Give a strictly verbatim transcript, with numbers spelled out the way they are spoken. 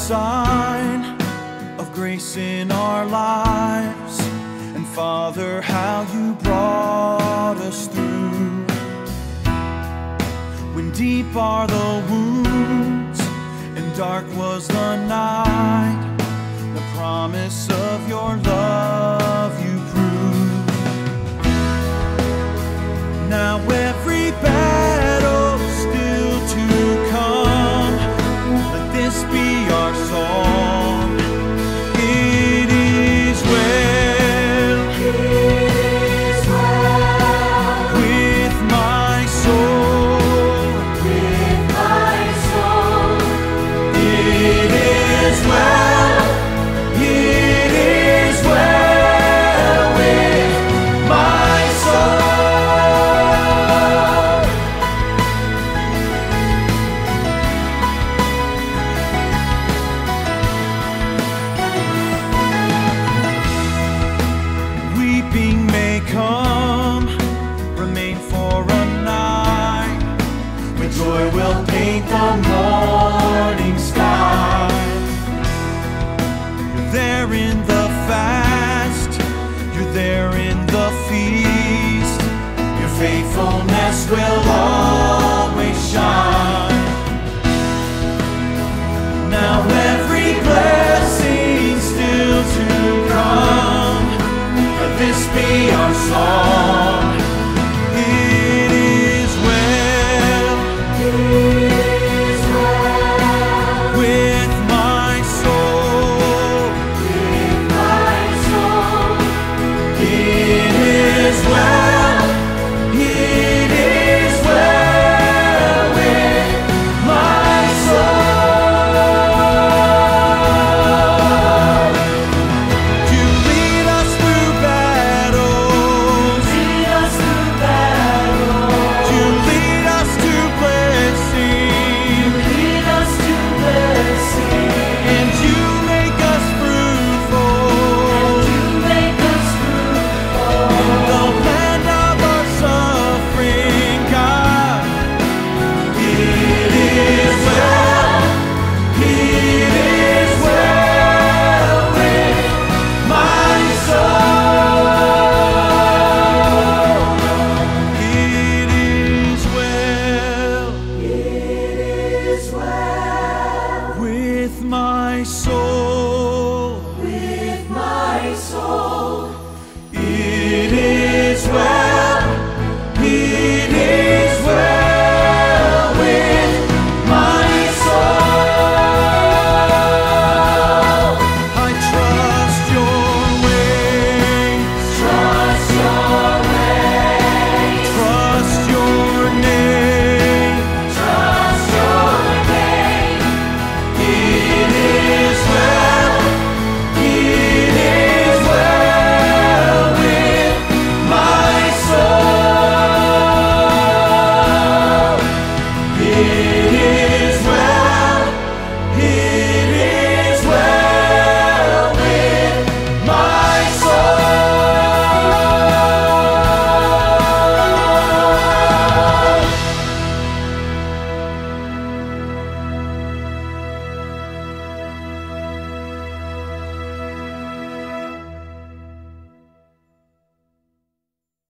sign of grace in our lives, and Father, how you brought us through. When deep are the wounds and dark was the night, the promise of your love you prove. Now every battle still to come, let this be our song. It is well, it is well with my soul, with my soul. It is well, it is well with my soul. Weeping may come, remain for a night, when joy will paint the morning sky. You're there in the fast, you're there in the feast, your faithfulness will always